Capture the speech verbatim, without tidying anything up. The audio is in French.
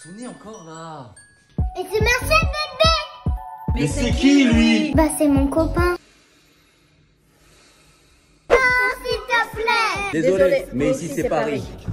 sonné encore là. Et c'est Marcel, bébé. Mais c'est qui lui? Bah c'est mon copain. Non, s'il te plaît. Désolé, mais ici c'est Paris.